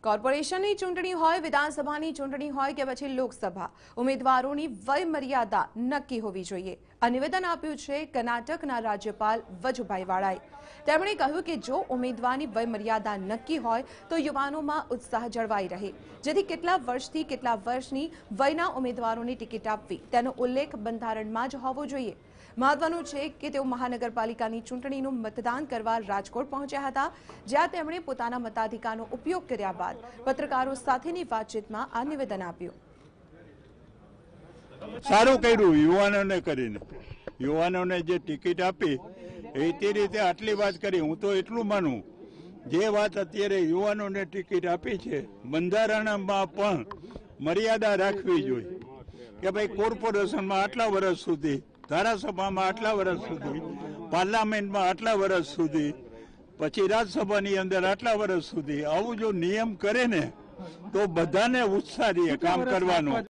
કોર્પોરેશનની ચૂંટણી હોય, વિધાનસભાની ચૂંટણી હોય કે પછી લોકસભા, ઉમેદવારોની વય મર્યાદા નક્કી હોવી જોઈએ. આ નિવેદન આપ્યું છે કર્ણાટકના રાજ્યપાલ વજુભાઈ વાળાએ. તેમણે કહ્યું કે જો ઉમેદવારની વય મર્યાદા નક્કી હોય તો યુવાનોમાં ઉત્સાહ જળવાઈ રહે, જેથી કેટલા વર્ષથી કેટલા વર્ષની વયના ઉમેદવારોને ટિકિટ આપવી તેનો ઉલ્લેખ બંધારણમાં જ હોવો જોઈએ. મહત્વનું છે કે તેઓ મહાનગરપાલિકાની ચૂંટણીનું મતદાન કરવા રાજકોટ પહોંચ્યા હતા, જ્યાં તેમણે પોતાના મતાધિકારનો ઉપયોગ કર્યા બાદ પત્રકારો સાથેની વાતચીતમાં આ નિવેદન આપ્યું. સારું કર્યું યુવાનોને કરીને, યુવાનોને જે ટિકિટ આપી એ તે રીતે આટલી વાત કરી. હું તો એટલું માનું, જે વાત અત્યારે યુવાનોને ટિકિટ આપી છે બંધારણમાં પણ મર્યાદા રાખવી જોઈએ કે ભાઈ કોર્પોરેશનમાં આટલા વર્ષ સુધી, ધારાસભામાં આટલા વર્ષ સુધી, પાર્લામેન્ટમાં આટલા વર્ષ સુધી, પછી રાજ્યસભાની અંદર આટલા વર્ષ સુધી. આવું જો નિયમ કરે ને તો બધાને ઉત્સાહ રહે કામ કરવાનો.